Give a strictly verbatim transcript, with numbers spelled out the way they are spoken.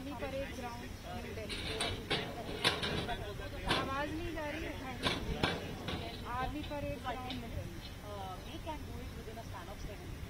Army Parade Ground New Delhi. आवाज नहीं जा रही है। Army Parade Ground New Delhi. We can do it within a span of seven